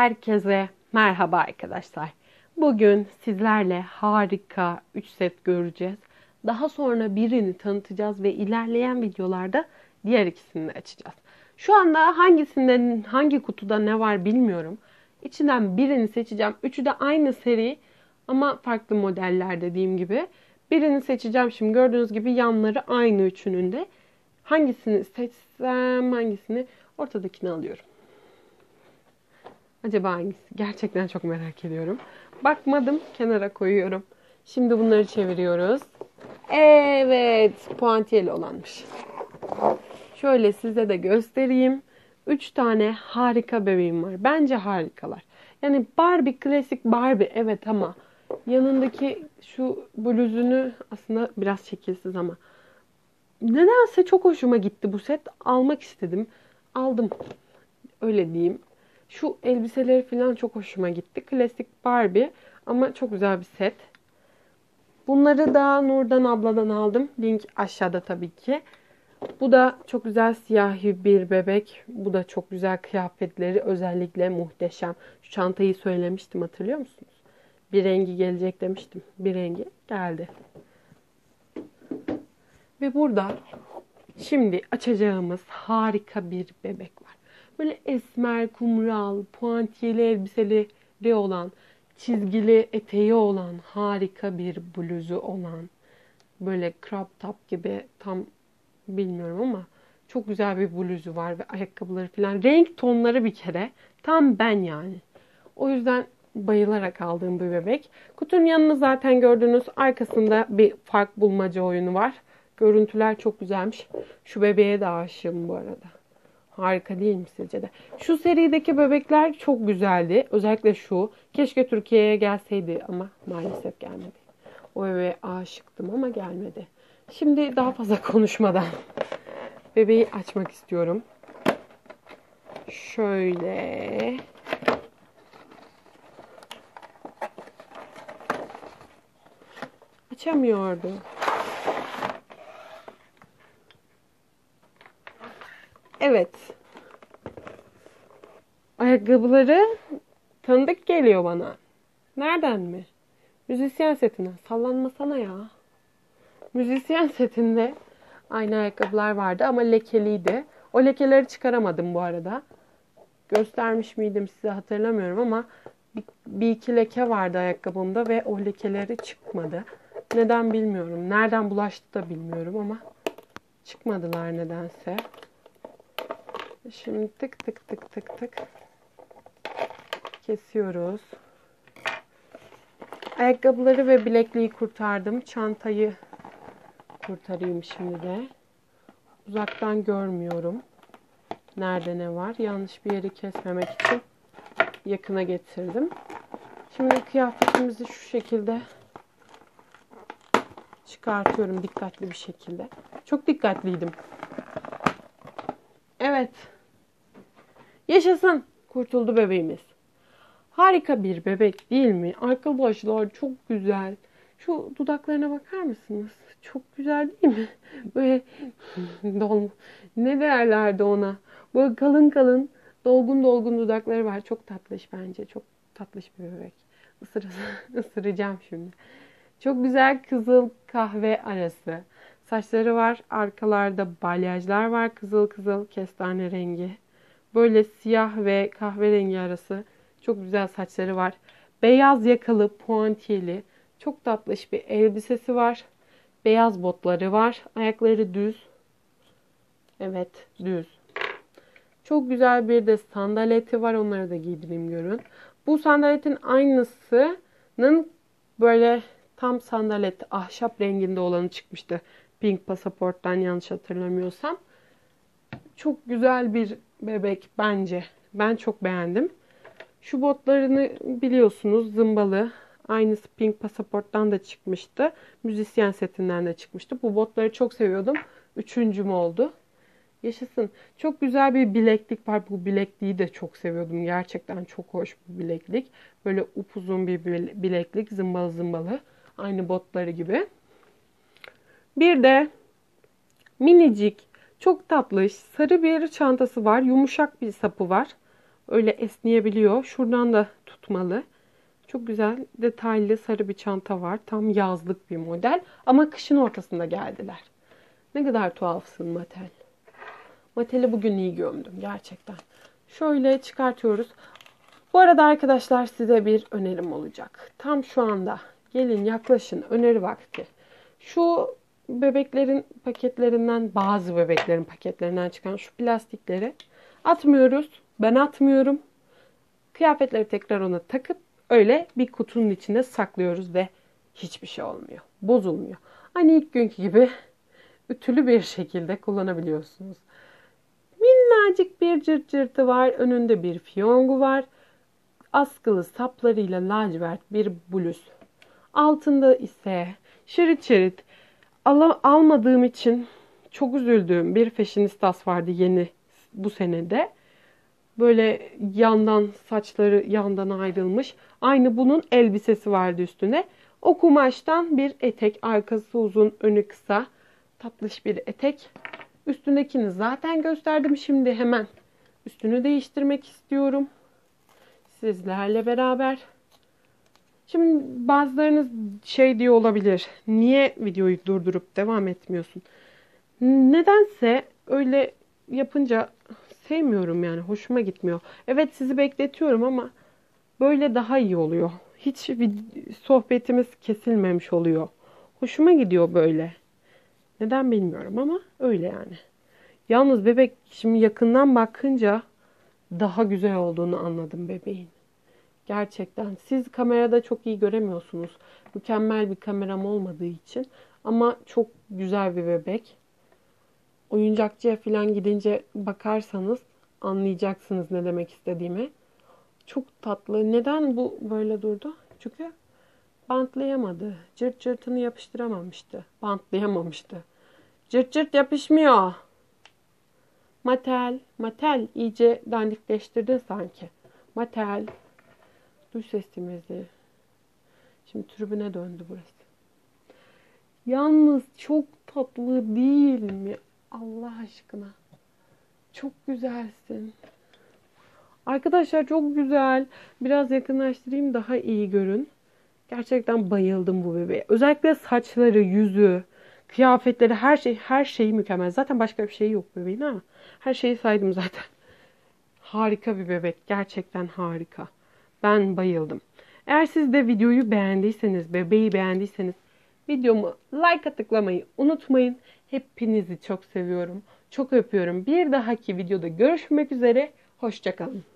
Herkese merhaba arkadaşlar. Bugün sizlerle harika 3 set göreceğiz. Daha sonra birini tanıtacağız ve ilerleyen videolarda diğer ikisini de açacağız. Şu anda hangisinden hangi kutuda ne var bilmiyorum. İçinden birini seçeceğim. Üçü de aynı seri ama farklı modeller dediğim gibi. Birini seçeceğim şimdi. Gördüğünüz gibi yanları aynı üçünün de. Hangisini seçsem hangisini ortadakini alıyorum. Acaba hangisi? Gerçekten çok merak ediyorum. Bakmadım, kenara koyuyorum. Şimdi bunları çeviriyoruz. Evet, puantiyeli olanmış. Şöyle size de göstereyim. 3 tane harika bebeğim var. Bence harikalar. Yani Barbie, klasik Barbie evet ama yanındaki şu bluzunu aslında biraz şekilsiz ama nedense çok hoşuma gitti bu set. Almak istedim. Aldım. Öyle diyeyim. Şu elbiseleri falan çok hoşuma gitti. Klasik Barbie ama çok güzel bir set. Bunları da Nurdan abladan aldım. Link aşağıda tabii ki. Bu da çok güzel siyahi bir bebek. Bu da çok güzel kıyafetleri. Özellikle muhteşem. Şu çantayı söylemiştim, hatırlıyor musunuz? Bir rengi gelecek demiştim. Bir rengi geldi. Ve burada şimdi açacağımız harika bir bebek var. Böyle esmer, kumral, puantiyeli elbiseleri olan, çizgili eteği olan, harika bir bluzu olan, böyle crop top gibi tam bilmiyorum ama çok güzel bir bluzu var ve ayakkabıları falan. Renk tonları bir kere tam ben yani. O yüzden bayılarak aldığım bir bebek. Kutunun yanını zaten gördünüz. Arkasında bir fark bulmaca oyunu var. Görüntüler çok güzelmiş. Şu bebeğe de aşığım bu arada. Harika değil mi sizce de? Şu serideki bebekler çok güzeldi. Özellikle şu. Keşke Türkiye'ye gelseydi ama maalesef gelmedi. O bebeğe aşıktım ama gelmedi. Şimdi daha fazla konuşmadan bebeği açmak istiyorum. Şöyle. Açamıyordu. Evet. Ayakkabıları tanıdık geliyor bana. Nereden mi? Müzisyen setinden. Sallanmasana ya. Müzisyen setinde aynı ayakkabılar vardı ama lekeliydi. O lekeleri çıkaramadım bu arada. Göstermiş miydim size hatırlamıyorum ama bir iki leke vardı ayakkabımda ve o lekeleri çıkmadı. Neden bilmiyorum. Nereden bulaştı da bilmiyorum ama çıkmadılar nedense. Şimdi tık tık tık tık tık kesiyoruz. Ayakkabıları ve bilekliği kurtardım. Çantayı kurtarayım şimdi de. Uzaktan görmüyorum. Nerede ne var? Yanlış bir yeri kesmemek için yakına getirdim. Şimdi kıyafetimizi şu şekilde çıkartıyorum dikkatli bir şekilde. Çok dikkatliydim. Evet. Yaşasın. Kurtuldu bebeğimiz. Harika bir bebek değil mi? Arkadaşlar çok güzel. Şu dudaklarına bakar mısınız? Çok güzel değil mi? Böyle ne derlerdi ona? Böyle kalın kalın dolgun dolgun dudakları var. Çok tatlış bence. Çok tatlış bir bebek. Isıracağım şimdi. Çok güzel kızıl kahve arası. Saçları var. Arkalarda balyajlar var. Kızıl kızıl kestane rengi. Böyle siyah ve kahverengi arası. Çok güzel saçları var. Beyaz yakalı, puantiyeli. Çok tatlış bir elbisesi var. Beyaz botları var. Ayakları düz. Evet, düz. Çok güzel bir de sandaleti var. Onları da giydireyim görün. Bu sandaletin aynısının böyle tam sandalet ahşap renginde olanı çıkmıştı. Pink Pasaport'tan yanlış hatırlamıyorsam. Çok güzel bir bebek bence. Ben çok beğendim. Şu botlarını biliyorsunuz zımbalı. Aynısı Pink Pasaport'tan da çıkmıştı. Müzisyen setinden de çıkmıştı. Bu botları çok seviyordum. Üçüncüm oldu. Yaşasın. Çok güzel bir bileklik var. Bu bilekliği de çok seviyordum. Gerçekten çok hoş bir bileklik. Böyle upuzun bir bileklik. Zımbalı zımbalı. Aynı botları gibi. Bir de minicik, çok tatlış, sarı bir çantası var. Yumuşak bir sapı var. öyle esneyebiliyor. Şuradan da tutmalı. Çok güzel detaylı sarı bir çanta var. Tam yazlık bir model. Ama kışın ortasında geldiler. Ne kadar tuhafsın Mattel. Mattel'i bugün iyi gömdüm gerçekten. Şöyle çıkartıyoruz. Bu arada arkadaşlar size bir önerim olacak. Tam şu anda gelin yaklaşın, öneri vakti. Şu bebeklerin paketlerinden, bazı bebeklerin paketlerinden çıkan şu plastikleri atmıyoruz. Ben atmıyorum. Kıyafetleri tekrar ona takıp öyle bir kutunun içine saklıyoruz ve hiçbir şey olmuyor. Bozulmuyor. Hani ilk günkü gibi ütülü bir şekilde kullanabiliyorsunuz. Minnacık bir cırt cırtı var. Önünde bir fiyongu var. Askılı saplarıyla lacivert bir bluz. Altında ise şerit şerit almadığım için çok üzüldüğüm bir fashionistas vardı yeni bu senede. Böyle yandan saçları yandan ayrılmış. Aynı bunun elbisesi vardı üstüne. O kumaştan bir etek. Arkası uzun, önü kısa. Tatlış bir etek. Üstündekini zaten gösterdim. Şimdi hemen üstünü değiştirmek istiyorum. Sizlerle beraber. Şimdi bazılarınız şey diyor olabilir. Niye videoyu durdurup devam etmiyorsun? Nedense öyle yapınca sevmiyorum yani. Hoşuma gitmiyor. Evet sizi bekletiyorum ama böyle daha iyi oluyor. Hiç bir sohbetimiz kesilmemiş oluyor. Hoşuma gidiyor böyle. Neden bilmiyorum ama öyle yani. Yalnız bebek şimdi yakından bakınca daha güzel olduğunu anladım bebeğin. Gerçekten. Siz kamerada çok iyi göremiyorsunuz. Mükemmel bir kameram olmadığı için. Ama çok güzel bir bebek. Oyuncakçıya falan gidince bakarsanız anlayacaksınız ne demek istediğimi. Çok tatlı. Neden bu böyle durdu? Çünkü bantlayamadı. Cırt cırtını yapıştıramamıştı. Bantlayamamıştı. Cırt cırt yapışmıyor. Mattel. Mattel iyice dandikleştirdin sanki. Mattel. Duy sesimizi. Şimdi tribüne döndü burası. Yalnız çok tatlı değil mi? Allah aşkına. Çok güzelsin. Arkadaşlar çok güzel. Biraz yakınlaştırayım daha iyi görün. Gerçekten bayıldım bu bebeğe. Özellikle saçları, yüzü, kıyafetleri, her şeyi mükemmel. Zaten başka bir şey yok bebeğin ama her şeyi saydım zaten. Harika bir bebek. Gerçekten harika. Ben bayıldım. Eğer siz de videoyu beğendiyseniz, bebeği beğendiyseniz videomu like'a tıklamayı unutmayın. Hepinizi çok seviyorum. Çok öpüyorum. Bir dahaki videoda görüşmek üzere. Hoşça kalın.